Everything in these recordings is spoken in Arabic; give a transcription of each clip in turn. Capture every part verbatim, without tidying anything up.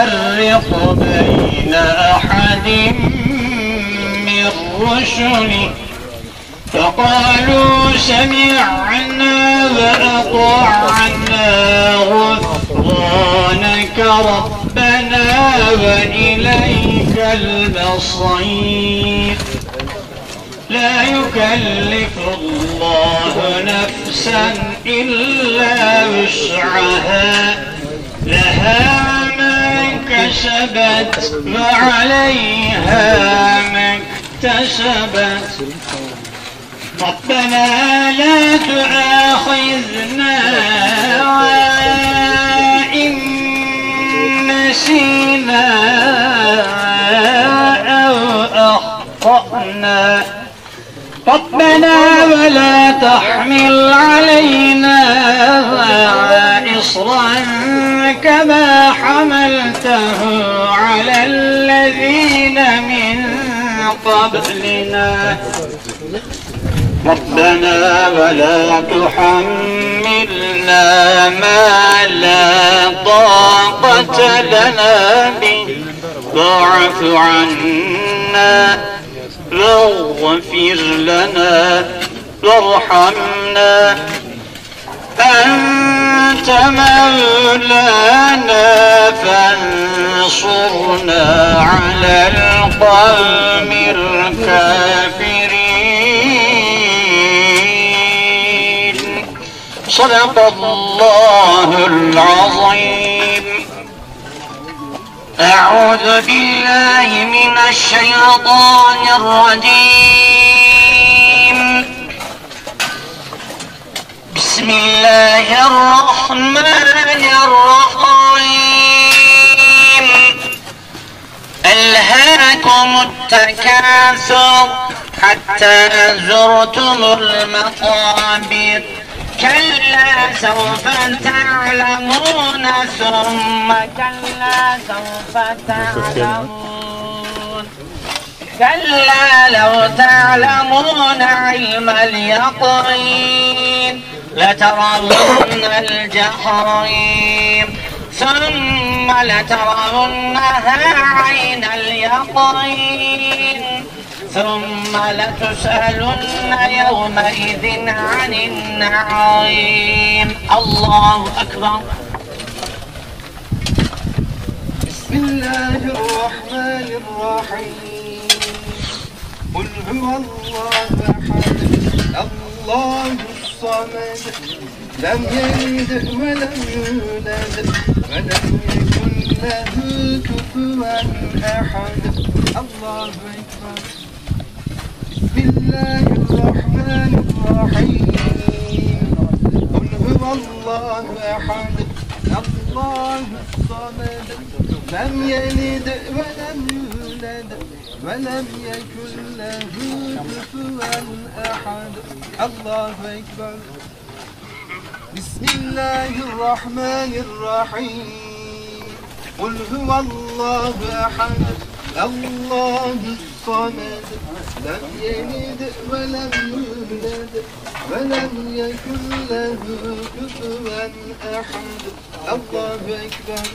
نفرق بين أحد من رسله فقالوا سمعنا وأطعنا غفرانك ربنا وإليك المصير لا يكلف الله نفسا إلا وسعها لها ما كسبت وعليها ما اكتسبت ربنا لا تؤاخذنا إن نسينا أو أخطأنا ربنا ولا تحمل علينا إصرا كما حملته على الذين من قبلنا ربنا ولا تحملنا ما لا طاقة لنا به واعف عنا واغفر لنا وارحمنا أنت مولانا فانصرنا على القوم الكافرين صدق الله العظيم. أعوذ بالله من الشيطان الرجيم. بسم الله الرحمن الرحيم. ألهاكم التكاثر حتى زرتم المقابر كلا سوف تعلمون ثم كلا سوف تعلمون كلا لو تعلمون علم اليقين لترون الجحيم ثم لترونها عين اليقين ثم لتسألن يومئذ عن النعيم. الله أكبر. بسم الله الرحمن الرحيم. قل هو الله أحد الله الصمد لم يلد ولم يولد ولم يكن له كفوا أحد. الله أكبر. بسم الله الرحمن الرحيم. قل هو الله أحد الله الصمد لم يلد ولم يولد ولم يكن له كفوا أحد. الله أكبر. بسم الله الرحمن الرحيم. قل هو الله أحد الله الصمد لم يلد ولم يولد ولم يكن له كفوا أحد. الله أكبر.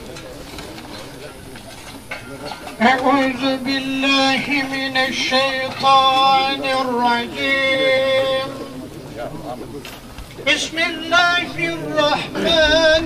أعوذ بالله من الشيطان الرجيم. بسم الله الرحمن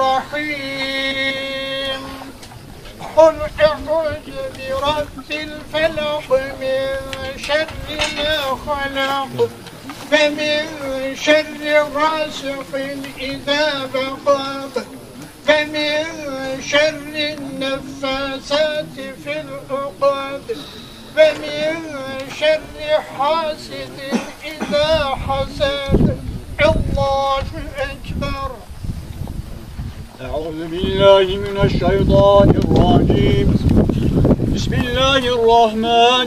الرحيم. قل أعوذ برب الفلق من شر ما خلق فمن شر غاسق إذا وقب فمن شر النفاثات في العقد فمن شر حاسد إذا حسد. الله أكبر. أعوذ بالله من الشيطان الرجيم. بسم الله الرحمن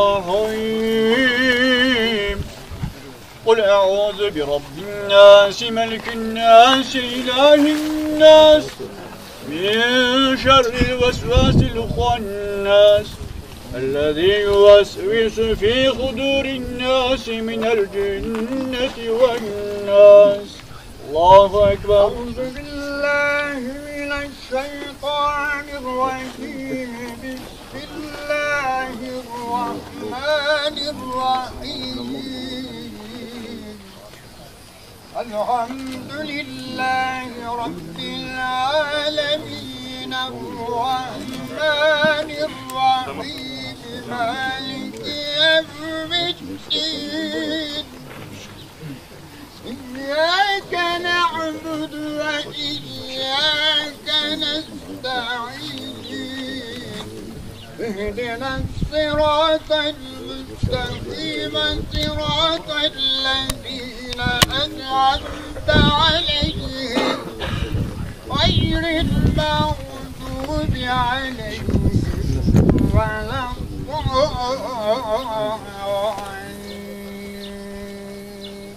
الرحيم. قل أعوذ برب الناس ملك الناس إله الناس من شر الوسواس الخناس الذي يوسوس في صدور الناس من الجنة والناس. الله أكبر. أعوذ بالله من الشيطان الشيطان الرجيم. بسم الله الرحمن الرحيم. الحمد لله رب العالمين الرحمن الرحيم مالك يوم الدين. إياك نعبد وإياك نستعين. اهدنا الصراط المستقيم صراط الذين أنعمت عليهم غير المغضوب عليهم ولا الضالين.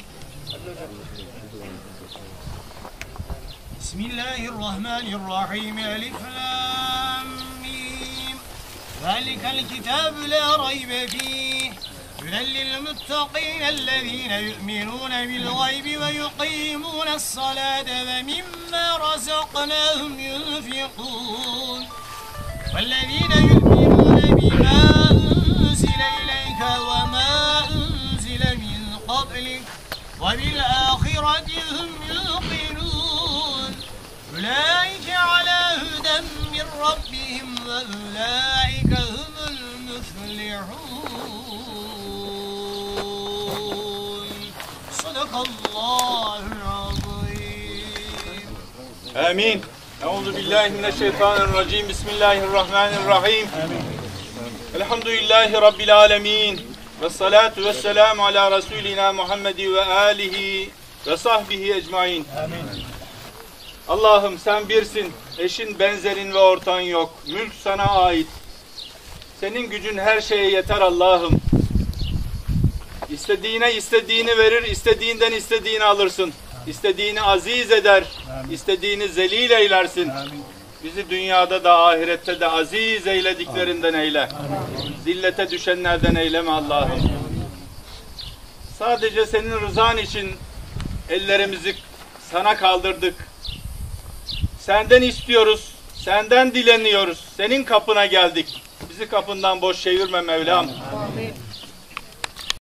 بسم الله الرحمن الرحيم. ألف لام ميم. ذلك الكتاب لا ريب فيه هدى للمتقين الذين يؤمنون بالغيب ويقيمون الصلاة ومما رزقناهم ينفقون والذين يؤمنون بما أنزل إليك وما أنزل من قبلك وبالآخرة هم يوقنون أولئك على هدى من ربهم وأولئك هم المفلحون. صدق الله العظيم. آمين. Euzu billahi mineşşeytanirracim. Bismillahirrahmanirrahim. Elhamdülillahi Rabbil alemin. Ve salatu ve selamu ala Resulina Muhammedi ve alihi ve sahbihi ecmain. Allah'ım sen birsin. Eşin, benzerin ve ortağın yok. Mülk sana ait. Senin gücün her şeye yeter Allah'ım. İstediğine istediğini verir, istediğinden istediğini alırsın. İstediğini aziz eder, istediğini zelil eylersin. Bizi dünyada da ahirette de aziz eylediklerinden eyle. Zillete düşenlerden eyleme Allah'ım. Sadece senin rızan için ellerimizi sana kaldırdık. Senden istiyoruz, senden dileniyoruz. Senin kapına geldik. Bizi kapından boş çevirme Mevlam.